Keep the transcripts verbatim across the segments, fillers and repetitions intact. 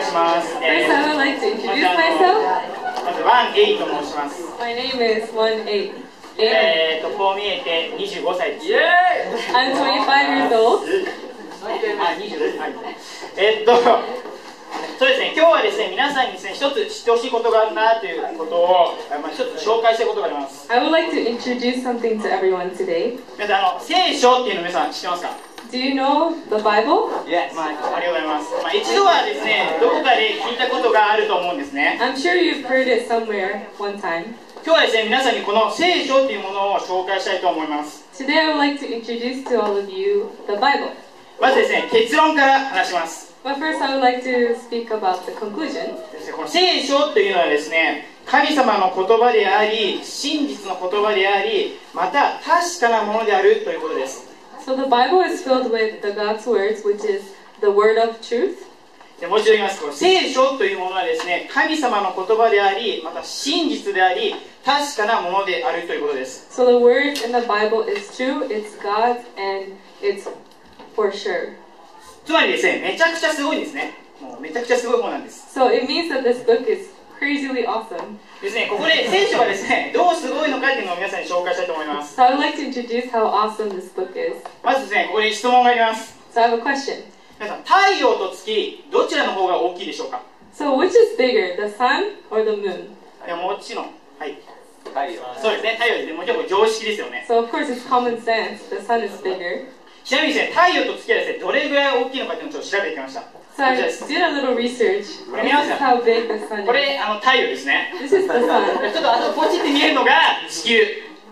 します。 First, I would like to introduce myself. まずワンエイと申します。 My name is One Eight. えーと、こう見えてにじゅうごさいです。 I'm twenty-five years old. あ、にじゅう、はい。えーっと、そうですね、今日はですね、皆さんにですね、一つ知ってほしいことがあるなということを、まあ、一つ紹介したいことがあります。 I would like to introduce something to everyone today. 皆さん、あの、聖書っていうの皆さん知ってますか？ Do you know the Bible? Yes. まあ、ありがとうございます。まあ、一度はですね、どこかで聞いたことがあると思うんですね。 I'm sure you've heard it somewhere one time. 今日はですね、皆さんにこの聖書っていうものを紹介したいと思います。 Today, I would like to introduce to all of you the Bible. まずですね、結論から話します。 But first, I would like to speak about the conclusion. この聖書というのはですね、神様の言葉であり、真実の言葉であり、また確かなものであるということです。 So the Bible is filled with the God's words, which is the word of truth. でもう一度言います。この聖書というものはですね、神様の言葉であり、また真実であり、確かなものであるということです。 So the word in the Bible is true, it's God's, and it's for sure. つまりですね、めちゃくちゃすごいんですね。もうめちゃくちゃすごい本なんです。 So it means that this book is crazily awesome. ですね、ここで聖書がですね、どうすごいのかっていうのを皆さんに紹介したいと思います。 So I would like to introduce how awesome this book is. まずですね、ここで質問があります。 So I have a question. 皆さん、太陽と月、どちらの方が大きいでしょうか？ So which is bigger, the sun or the moon? いや、もちろん、はい。太陽。そうですね、太陽ですね。もちろん常識ですよね。 So of course it's common sense. The sun is bigger. ちなみにですね、太陽と月はですね、どれぐらい大きいのかっていうのをちょっと調べてきました。 So I did a little research. This is how big the sun こ is. れ、あの、太陽ですね。 This is the sun. ちょっとあの、ポチって見えるのが地球。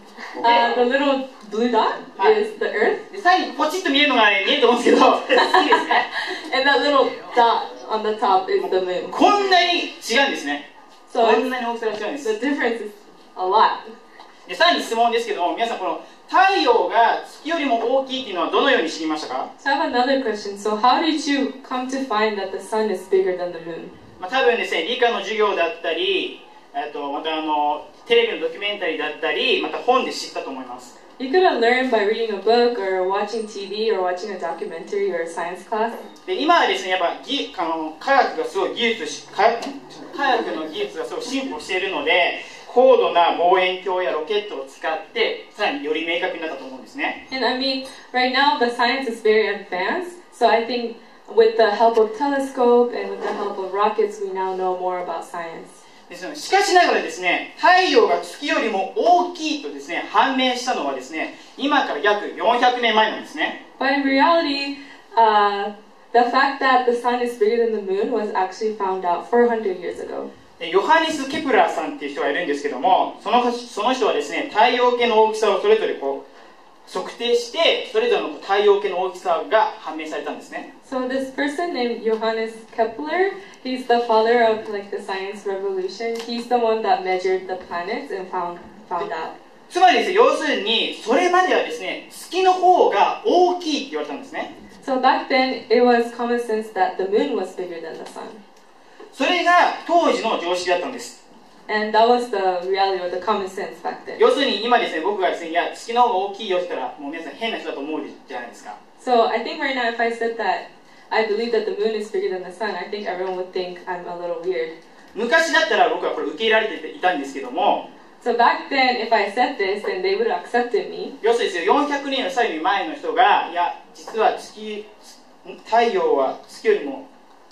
Uh, the little blue dot is the earth. で、最後にポチッと見えるのが、ね、見えると思うんですけど、月ですね。 And that little dot on the top is the moon. こんなに違うんですね。 So こ it's, んなに大きさが違うんです the。difference is a lot. で、さらに質問ですけども、皆さんこの太陽が月よりも大きいっていうのはどのように知りましたか？ So I have another question. So how did you come to find that the sun is bigger than the moon? まあ、多分ですね、理科の授業だったり、あとまたあのテレビのドキュメンタリーだったり、また本で知ったと思います。 You could have learned by reading a book or watching T V or watching a documentary or a science class. で、今はですね、やっぱぎあの科学がすごい技術し科科学の技術がすごい進歩しているので、高度な望遠鏡やロケットを使ってさらにより明確になったと思うんですね。 And I mean, right now the science is very advanced. So I think with the help of telescope and with the help of rockets, we now know more about science. ですので、しかしながらですね、太陽が月よりも大きいとですね、判明したのはですね、今から約よんひゃくねんまえなんですね。 But in reality, uh, the fact that the sun is bigger than the moon was actually found out four hundred years ago. でヨハネス・ケプラーさんっていう人がいるんですけども、そのその人はですね、太陽系の大きさをそれぞれこう測定して、それぞれの太陽系の大きさが判明されたんですね。 So this person named Johannes Kepler, he's the father of like the science revolution. He's the one that measured the planets and found found out. つまりですね、要するにそれまではですね、月の方が大きいって言われたんですね。 So back then, it was common sense that the moon was bigger than the sun. それが当時の常識だったんです。 And that was the reality or the common sense back then. 要するに今ですね、僕がですね、いや、月の方が大きいよって言ったら、もう皆さん変な人だと思うじゃないですか。 So I think right now, if I said that I believe that the moon is bigger than the sun, I think everyone would think I'm a little weird. 昔だったら僕はこれ受け入れられていたんですけども、 So back then, if I said this, then they would have accepted me. 要するにですよ、よんひゃくねんのさらに前の人が、いや、実は月、太陽は月よりも、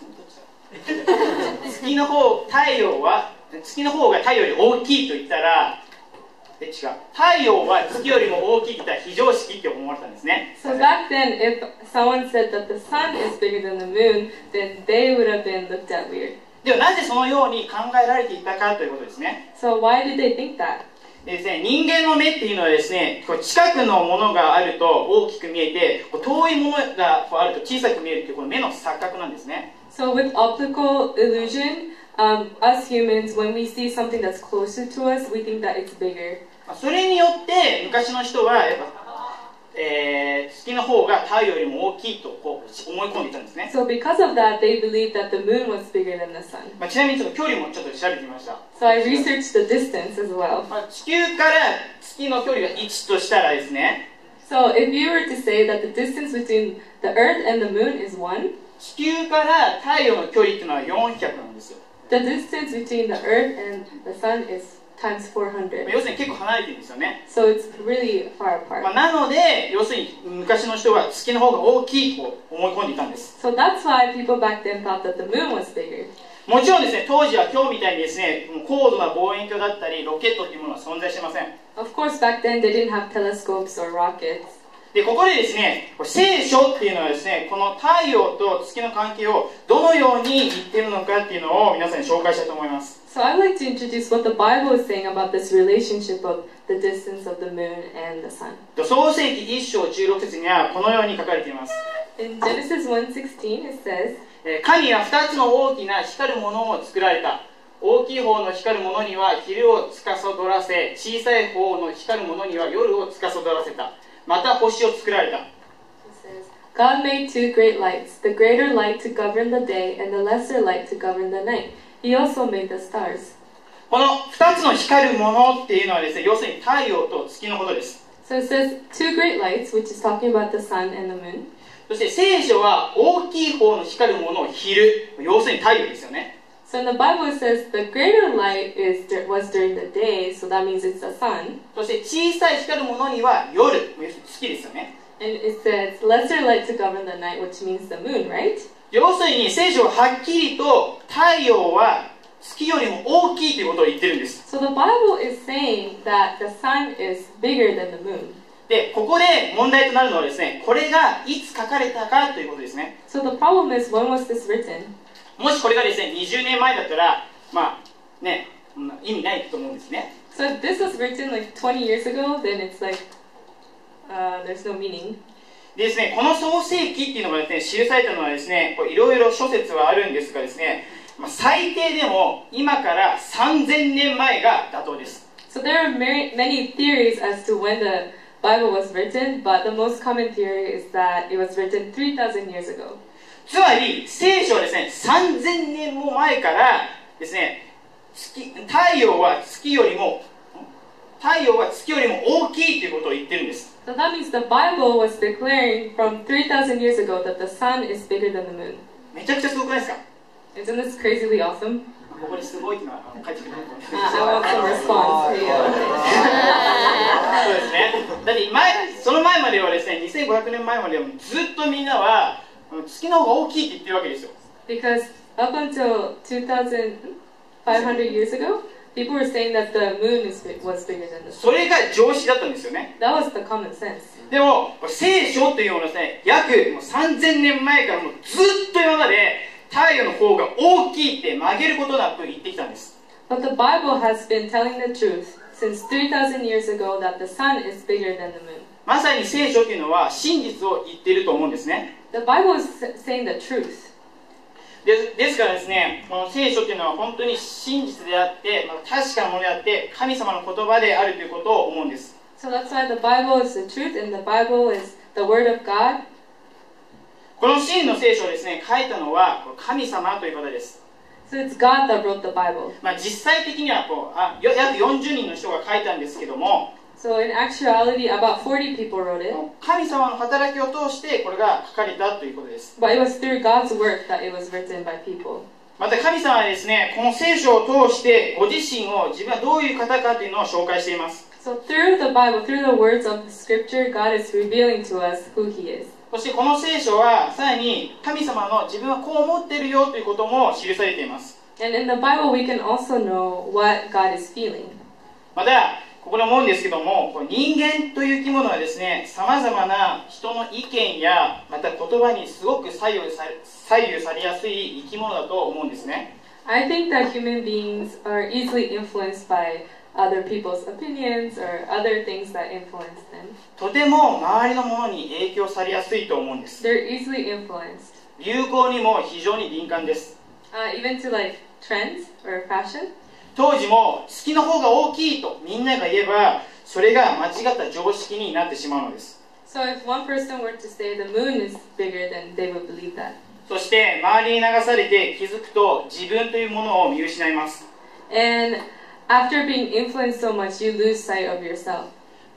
月の方、太陽は、月の方が太陽より大きいと言ったら、え、違う。太陽は月よりも大きいって言ったら非常識って思われたんですね。 So back then, if someone said that the sun is bigger than the moon, then they would have been looked at weird. ではなぜそのように考えられていたかということですね。 So why did they think that? でですね、人間の目っていうのはですね、こう近くのものがあると大きく見えて、こう遠いものがこうあると小さく見えるというこの目の錯覚なんですね。 So with optical illusion, um, us humans, when we see something that's closer to us, we think that it's bigger. それによって昔の人はやっぱ、えー、月の方が太陽よりも大きいとこう思い込んでいたんですね。 So because of that, they believed that the moon was bigger than the sun. まあ、ちなみにちょっと距離もちょっと調べてみました。 So I researched the distance as well. まあ、地球から月の距離がいちとしたらですね、 So if you were to say that the distance between the Earth and the moon is one, 地球から太陽の距離っていうのはよんひゃくなんですよ。 The distance between the Earth and the Sun is times four まあ hundred. 要するに結構離れてるんですよね。 So it's really far まあ apart. なので要するに昔の人は月の方が大きいと思い込んでいたんです。 So that's why people back then thought that the moon was bigger. もちろんですね、当時は今日みたいにですね、高度な望遠鏡だったりロケットっていうものは存在してません。 Of course, back then they didn't have telescopes or rockets. でここでですね、聖書っていうのはですね、この太陽と月の関係をどのように言っているのかっていうのを皆さんに紹介したいと思います。 So I'd like to introduce what the Bible is saying about this relationship of the distance of the moon and the sun. 創世記いっ章じゅうろく節にはこのように書かれています。 In Genesis one sixteen, it says, えー神はふたつの大きな光るものを作られた。大きい方の光るものには昼を司らせ、小さい方の光るものには夜を司らせた。また星を作られた。 it says, God made two great lights, the greater light to govern the day and the lesser light to govern the night. He also made the stars. このふたつの光るものっていうのはですね、要するに太陽と月のことです。 So it says two great lights, which is talking about the sun and the moon. そして聖書は大きい方の光るものを昼、要するに太陽ですよね。 So in the Bible it says the greater light is was during the day, so that means it's the sun. そして小さい光るものには夜、月ですよね。 And it says lesser light to govern the night, which means the moon, right? 要するに聖書ははっきりと太陽は月よりも大きいということを言ってるんです。 So the Bible is saying that the sun is bigger than the moon. で、ここで問題となるのはですね、これがいつ書かれたかということですね。 So the problem is, when was this written? もしこれがですね、にじゅうねんまえだったら、まあね、うん意味ないと思うんですね。 So if this was written like twenty years ago, then it's like uh, there's no meaning. でですね、この創世記っていうのがですね、記されたのはですね、いろいろ諸説はあるんですがですね、まあ、最低でも今からさんぜんねんまえが妥当です。 So there are many, many theories as to when the Bible was written, but the most common theory is that it was written three thousand years ago. つまり聖書はですね、さんぜんねんも前からですね、月太陽は月よりも太陽は月よりも大きいということを言ってるんです。 So that means the Bible was declaring from three thousand years ago that the sun is bigger than the moon. めちゃくちゃすごくないですか？ Isn't this crazily awesome? ここですごいっていうのはあの書いてくれると思います。 Uh, I want some response. Hey, そうですね。だって前その前まではですね、にせんごひゃくねんまえまではずっとみんなは月の方が大きいって言ってるわけですよ。 Because up until two thousand five hundred years ago, people were saying that the moon is, was bigger than the そ sun. れが常識だったんですよね。 That was the common sense. でも聖書というのはですね、約もうさんぜんねんまえからもうずっと今まで太陽の方が大きいって曲げることなく言ってきたんです。 But the Bible has been telling the truth since three thousand years ago that the sun is bigger than the moon. まさに聖書というのは真実を言っていると思うんですね。 The Bible is saying the truth. で, ですからですね、この聖書というのは本当に真実であって、まあ、確かなものであって神様の言葉であるということを思うんです。 So that's why the Bible is the truth and the Bible is the Word of God. この真の聖書をですね、書いたのは神様という方です。 So it's God that wrote the Bible. まあ、実際的にはこうあ約よんじゅうにんの人が書いたんですけども、 So in actuality, about forty people wrote it. 神様の働きを通してこれが書かれたということです。 But it was through God's work that it was written by people. また神様はですね、この聖書を通してご自身を自分はどういう方かというのを紹介しています。 So through the Bible, through the words of the Scripture, God is revealing to us who He is. そしてこの聖書はさらに神様の自分はこう思っているよということも記されています。 And in the Bible, we can also know what God is feeling. またここで思うんですけども、人間という生き物はですね、さまざまな人の意見やまた言葉にすごく左右され、左右されやすい生き物だと思うんですね。 I think that human beings are easily influenced by other people's opinions or other things that influence them. とても周りのものに影響されやすいと思うんです。 They're easily influenced. 流行にも非常に敏感です。 Uh, even to like trends or fashion. 当時も月の方が大きいとみんなが言えば、それが間違った常識になってしまうのです。 So if one person were to say the moon is bigger, then they would believe that. そして周りに流されて気づくと自分というものを見失います。 And after being influenced so much, you lose sight of yourself.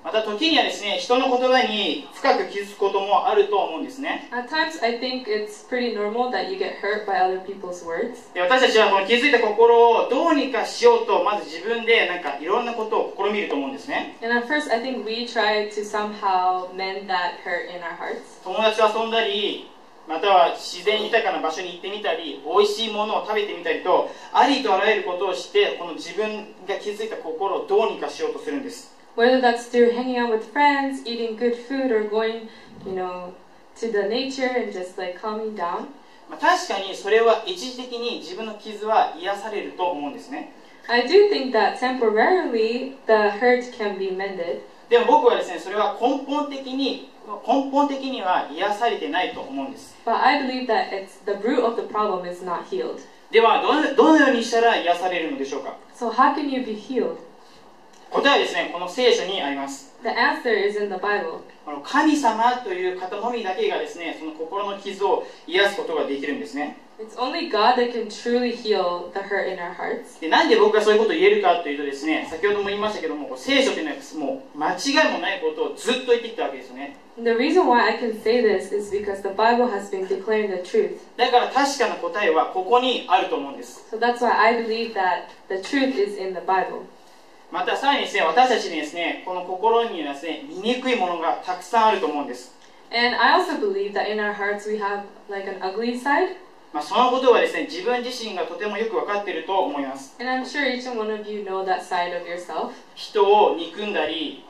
また時にはですね、人の言葉に深く傷つくこともあると思うんですね。 At times, I think it's pretty normal that you get hurt by other people's words. で、私たちはこの傷ついた心をどうにかしようと、まず自分でなんかいろんなことを試みると思うんですね。 And at first, I think we try to somehow mend that hurt in our hearts. 友達と遊んだり、または自然豊かな場所に行ってみたり、美味しいものを食べてみたりと、ありとあらゆることをして、この自分が傷ついた心をどうにかしようとするんです。 Whether that's through hanging out with friends, eating good food, or going, you know, to the nature and just like calming down. まあ、確かにそれは一時的に自分の傷は癒されると思うんですね。 I do think that temporarily the hurt can be mended. でも僕はですね、それは根本的に根本的には癒されてないと思うんです。 But I believe that it's the root of the problem is not healed. ではどの、どのようにしたら癒されるのでしょうか。 So how can you be healed? 答えはですね、この聖書にあります。 The answer is in the Bible. この神様という方のみだけがですね、その心の傷を癒すことができるんですね。 It's only God that can truly heal the hurt in our hearts. で、なんで僕がそういうことを言えるかというとですね、先ほども言いましたけども、聖書というのはもう間違いもないことをずっと言ってきたわけですよね。 The reason why I can say this is because the Bible has been declaring the truth. だから確かな答えはここにあると思うんです。 So that's why I believe that the truth is in the Bible. またさらにですね、私たちにですね、この心にはですね、醜いものがたくさんあると思うんです。 And I also believe that in our hearts we have like an ugly side. まあ、そのことはですね、自分自身がとてもよく分かっていると思います。 And I'm sure each and one of you know that side of yourself. 人を憎んだり、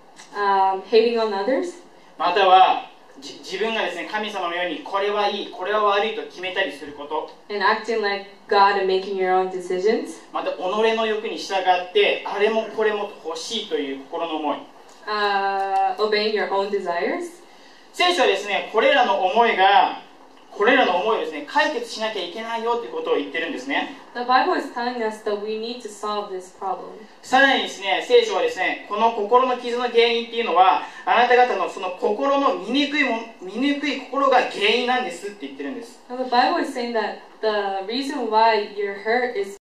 Um, hating on others. またはじ自分がですね、神様のようにこれはいい、これは悪いと決めたりすること。 And acting like God and making your own decisions. また己の欲に従ってあれもこれも欲しいという心の思い。 Uh, obeying your own desires. 聖書はですね、これらの思いがこれらの思いをですね、解決しなきゃいけないよということを言ってるんですね。 The Bible is telling us that we need to solve this problem. さらにですね、聖書はですね、この心の傷の原因っていうのは、あなた方のその心の醜いも醜い心が原因なんですって言ってるんです。 Now the Bible is saying that the reason why you're hurt is